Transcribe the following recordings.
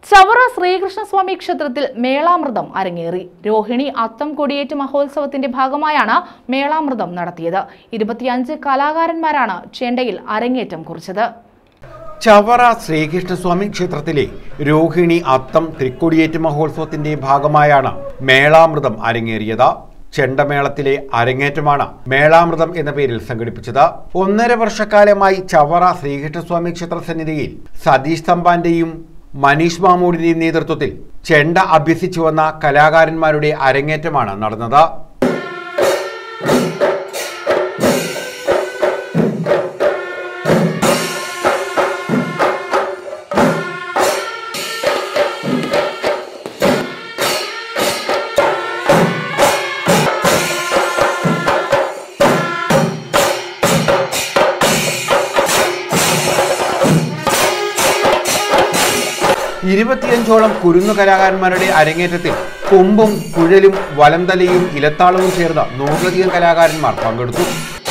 ചവറ ശ്രീകൃഷ്ണസ്വാമി ക്ഷേത്രത്തിൽ മേളാമൃതം അരങ്ങേറി. രോഹിണി അത്തം കൊടിയേറ്റ് മഹോത്സവത്തിന്റെ ഭാഗമായാണ് മേളാമൃതം നടത്തിയത്. 25 കലാകാരന്മാരാണ് ചെണ്ടയിൽ അരങ്ങേറ്റം കുറിച്ചത്. ചവറ ശ്രീകൃഷ്ണസ്വാമി ക്ഷേത്രത്തിലെ രോഹിണി അത്തം തൃക്കൊടിയേറ്റ് മഹോത്സവത്തിന്റെ ഭാഗമായാണ് മേളാമൃതം അരങ്ങേറിയത്. ചെണ്ടമേളത്തിലെ അരങ്ങേറ്റമാണ് മേളാമൃതം എന്ന പേരിൽ സംഘടിപ്പിച്ചത്. 1.5 വർഷക്കാലമായി ചവറ ശ്രീകൃഷ്ണസ്വാമി ക്ഷേത്ര സന്നിധിയിൽ സതീഷ് തമ്പാന്റെയും മനീഷ് മാമൂടിന്റെയും നേതൃത്വത്തിൽ ചെണ്ട അഭ്യസിച്ചു വന്ന കലാകാരന്മാരുടെ അരങ്ങേറ്റമാണ് നടന്നത്. ഇരുപത്തിയഞ്ചോളം കുരുന്നു കലാകാരന്മാരുടെ അരങ്ങേറ്റത്തിൽ കൊമ്പും കുഴലും വലന്തലയും ഇലത്താളവും ചേർന്ന 100ലധികം കലാകാരന്മാർ പങ്കെടുത്തു.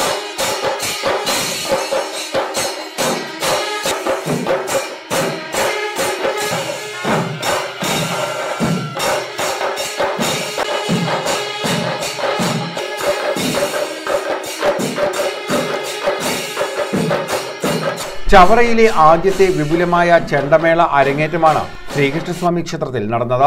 ചവറയിലെ ആദ്യത്തെ വിപുലമായ ചെണ്ടമേള അരങ്ങേറ്റമാണ് ശ്രീകൃഷ്ണസ്വാമി ക്ഷേത്രത്തിൽ നടന്നത്.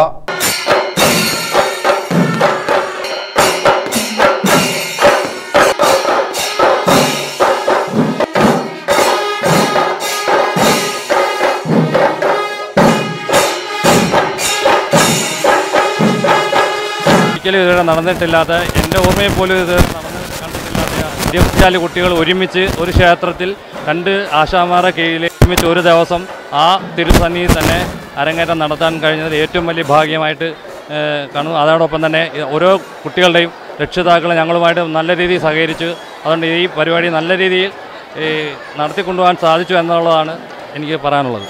ഒരിക്കലും ഇതുവരെ നടന്നിട്ടില്ലാത്ത, എൻ്റെ ഓർമ്മയിൽ പോലും ഇത് കണ്ടിട്ടില്ലാത്ത 24 കുട്ടികൾ ഒരുമിച്ച് ഒരു ക്ഷേത്രത്തിൽ 2 ആശാമാരുടെ കീഴിൽ ഒരുമിച്ച് ഒരു ദിവസം ആ തിരുസന്നിധിയിൽ തന്നെ അരങ്ങേറ്റം നടത്താൻ കഴിഞ്ഞത് ഏറ്റവും വലിയ ഭാഗ്യമായിട്ട് കാണുന്നു. അതോടൊപ്പം തന്നെ ഓരോ കുട്ടികളുടെയും രക്ഷിതാക്കൾ ഞങ്ങളുമായിട്ട് നല്ല രീതിയിൽ സഹകരിച്ചു. അതുകൊണ്ട് ഈ പരിപാടി നല്ല രീതിയിൽ നടത്തിക്കൊണ്ടുപോകാൻ സാധിച്ചു എന്നുള്ളതാണ് എനിക്ക് പറയാനുള്ളത്.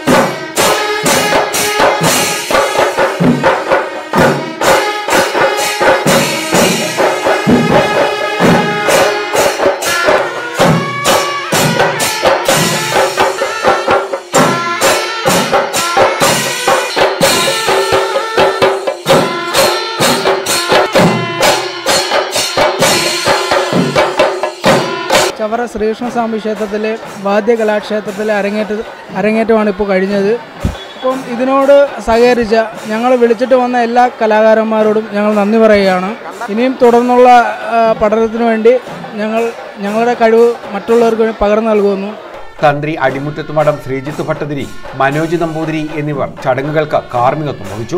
ചവറ ശ്രീകൃഷ്ണസ്വാമി ക്ഷേത്രത്തിലെ വാദ്യകലാക്ഷേത്രത്തിലെ അരങ്ങേറ്റമാണ് ഇപ്പോൾ കഴിഞ്ഞത്. അപ്പം ഇതിനോട് സഹകരിച്ച ഞങ്ങൾ വിളിച്ചിട്ട് വന്ന എല്ലാ കലാകാരന്മാരോടും ഞങ്ങൾ നന്ദി പറയുകയാണ്. ഇനിയും തുടർന്നുള്ള പഠനത്തിനു വേണ്ടി ഞങ്ങളുടെ കഴിവ് മറ്റുള്ളവർക്ക് പകർന്നു നൽകുന്നു. തന്ത്രി അടിമുറ്റത്ത് മഠം ശ്രീജിത്ത് ഭട്ടതിരി, മനോജ് നമ്പൂതിരി എന്നിവർ ചടങ്ങുകൾക്ക് കാർമ്മികത്വം വഹിച്ചു.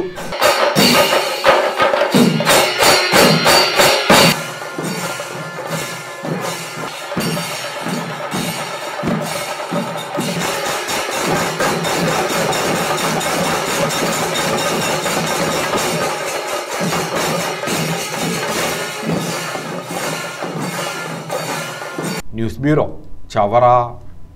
News bureau, Chavara.